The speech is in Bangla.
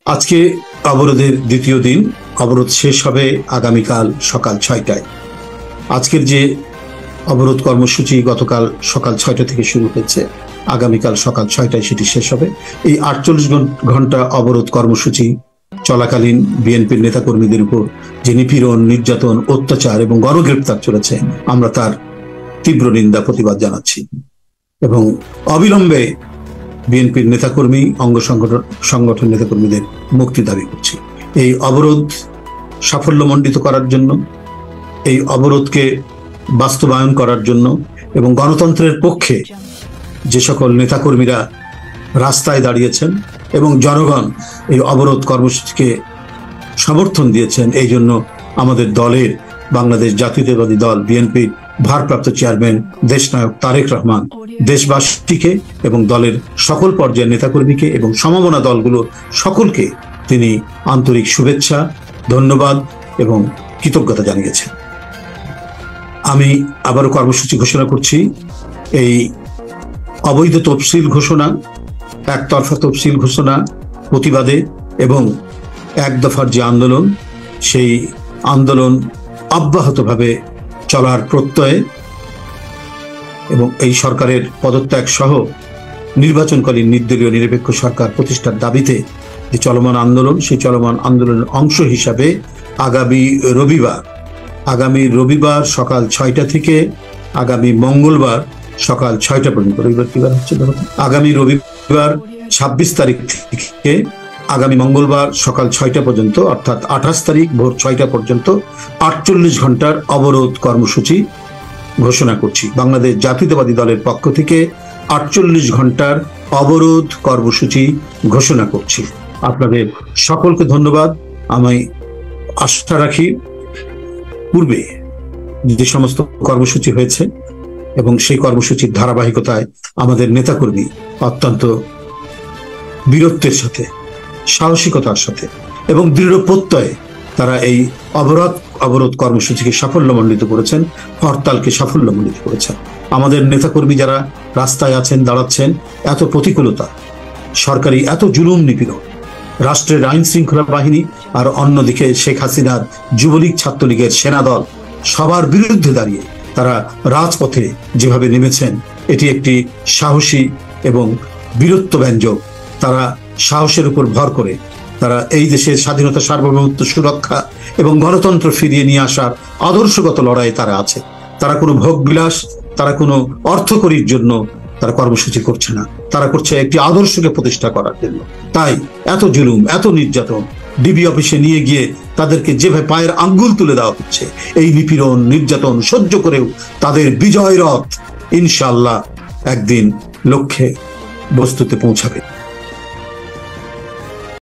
আজকে অবরোধের দ্বিতীয় দিন। অবরোধ শেষ হবে আগামীকাল সকাল 6টায়। আজকের যে অবরোধ কর্মসূচি গতকাল সকাল 6টা থেকে শুরু হয়েছে, আগামীকাল সকাল 6টায় সেটি শেষ হবে। এই 48 ঘন্টা অবরোধ কর্মসূচি চলাকালীন বিএনপির নেতাকর্মীদের উপর যে নিপীড়ন, নির্যাতন, অত্যাচার এবং গণগ্রেপ্তার চলেছে, আমরা তার তীব্র নিন্দা প্রতিবাদ জানাচ্ছি এবং অবিলম্বে বিএনপির নেতাকর্মী, অঙ্গ সংগঠন নেতাকর্মীদের মুক্তি দাবি করছি। এই অবরোধ সাফল্যমণ্ডিত করার জন্য, এই অবরোধকে বাস্তবায়ন করার জন্য এবং গণতন্ত্রের পক্ষে যে সকল নেতাকর্মীরা রাস্তায় দাঁড়িয়েছেন এবং জনগণ এই অবরোধ কর্মসূচিকে সমর্থন দিয়েছেন, এই জন্য আমাদের দলের, বাংলাদেশ জাতীয়তাবাদী দল বিএনপির ভারপ্রাপ্ত চেয়ারম্যান দেশনায়ক তারেক রহমান দেশবাসীকে এবং দলের সকল পর্যায়ের নেতাকর্মীকে এবং সমমনা দলগুলোর সকলকে তিনি আন্তরিক শুভেচ্ছা, ধন্যবাদ এবং কৃতজ্ঞতা জানিয়েছেন। আমি আবারও কর্মসূচি ঘোষণা করছি। এই অবৈধ তফসিল ঘোষণা, একতরফা তফসিল ঘোষণা প্রতিবাদে এবং এক দফার যে আন্দোলন, সেই আন্দোলন অব্যাহতভাবে চলার প্রত্যয়ে এবং এই সরকারের পদত্যাগ সহ নির্বাচনকালীন নির্দলীয় নিরপেক্ষ সরকার প্রতিষ্ঠার দাবিতে যে চলমান আন্দোলন, সেই চলমান আন্দোলনের অংশ হিসাবে আগামী রবিবার সকাল 6টা থেকে আগামী মঙ্গলবার সকাল 6টা পর্যন্ত, রবিবার কি বার হচ্ছে, আগামী রবিবার 26 তারিখ থেকে আগামী মঙ্গলবার সকাল 6টা পর্যন্ত, অর্থাৎ 28 তারিখ ভোর 6টা পর্যন্ত 48 ঘন্টার অবরোধ কর্মসূচি ঘোষণা করছি। বাংলাদেশ জাতীয়তাবাদী দলের পক্ষ থেকে 48 ঘন্টার অবরোধ কর্মসূচি ঘোষণা করছি। আপনাদের সকলকে ধন্যবাদ। আমি আশা রাখি পূর্বে যে সমস্ত কর্মসূচি হয়েছে এবং সেই কর্মসূচির ধারাবাহিকতায় আমাদের নেতাকর্মী অত্যন্ত বীরত্বের সাথে, সাহসিকতার সাথে এবং দৃঢ় প্রত্যয়ে তারা এই অবরোধ কর্মসূচিকে সাফল্যমণ্ডিত করেছেন, হরতালকে সাফল্যমণ্ডিত করেছেন। আমাদের নেতাকর্মী যারা রাস্তায় আছেন, দাঁড়াচ্ছেন, এত প্রতিকূলতা, সরকারি এত জুলুম নিপীড়ন, রাষ্ট্রের আইন শৃঙ্খলা বাহিনী আর অন্যদিকে শেখ হাসিনার যুবলীগ, ছাত্রলীগের সেনাদল, সবার বিরুদ্ধে দাঁড়িয়ে তারা রাজপথে যেভাবে নেমেছেন, এটি একটি সাহসী এবং বীরত্বব্যঞ্জক। তারা সাহসের উপর ভর করে তারা এই দেশের স্বাধীনতা, সার্বভৌমত্ব সুরক্ষা এবং গণতন্ত্র ফিরিয়ে নিয়ে আসার আদর্শগত লড়াইয়ে তারা আছে। তারা কোনো ভোগবিলাস, তারা কোনো অর্থকরীর জন্য তারা কর্মসূচি করছে না, তারা করছে একটি আদর্শকে প্রতিষ্ঠা করার জন্য। তাই এত জুলুম, এত নির্যাতন, ডিবি অফিসে নিয়ে গিয়ে তাদেরকে যেভাবে পায়ের আঙ্গুল তুলে দেওয়া হচ্ছে, এই নিপীড়ন, নির্যাতন সহ্য করেও তাদের বিজয় রথ ইনশাআল্লাহ একদিন লক্ষ্যে বস্তুতে পৌঁছাবে।